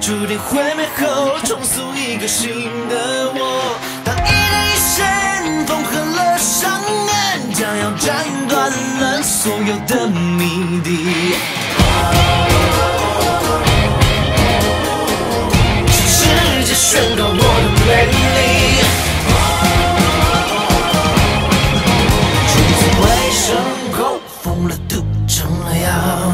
注定毁灭后重塑一个新的我。当一人一线缝合了伤痕，将要斩断了所有的谜底。向世界宣告我的美丽，橘子会升空，疯了都成了样。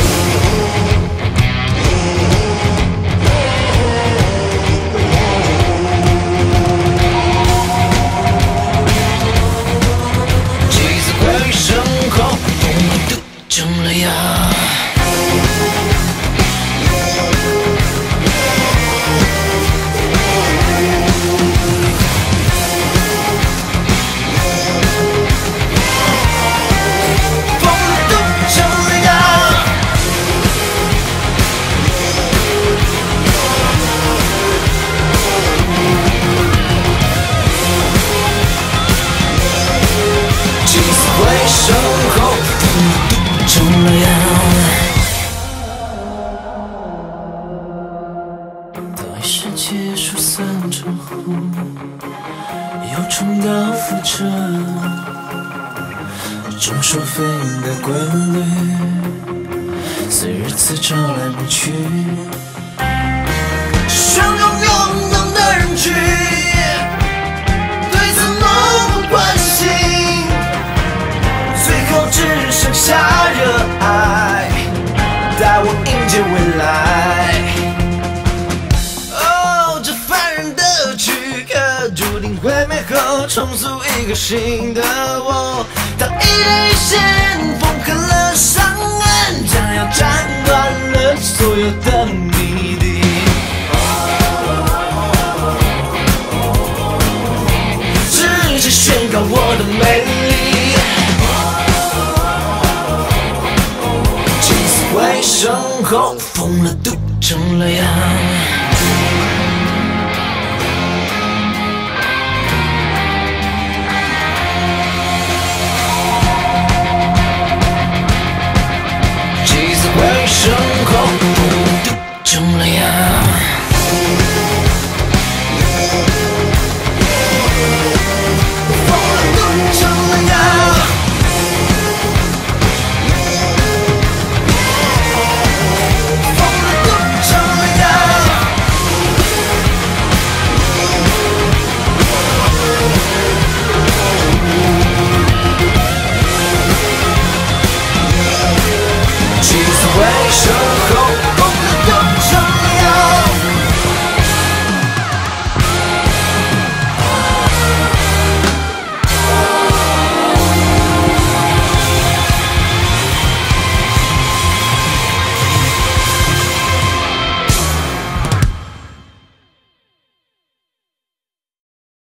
成了样，疯了都成了样。橘子会升空，成了样。当一世结束散场后，又重蹈覆辙，众说纷纭的规律，随日子朝来暮去，汹涌涌动的人群，对此漠不关心，最后只剩下热爱，带我迎接未来。哦，这凡人的躯壳，注定毁灭后重塑一个新的我。当一人一线缝合了伤痕，将要斩断了所有的谜底。世界宣告我的美丽，会升空，疯了都成了样。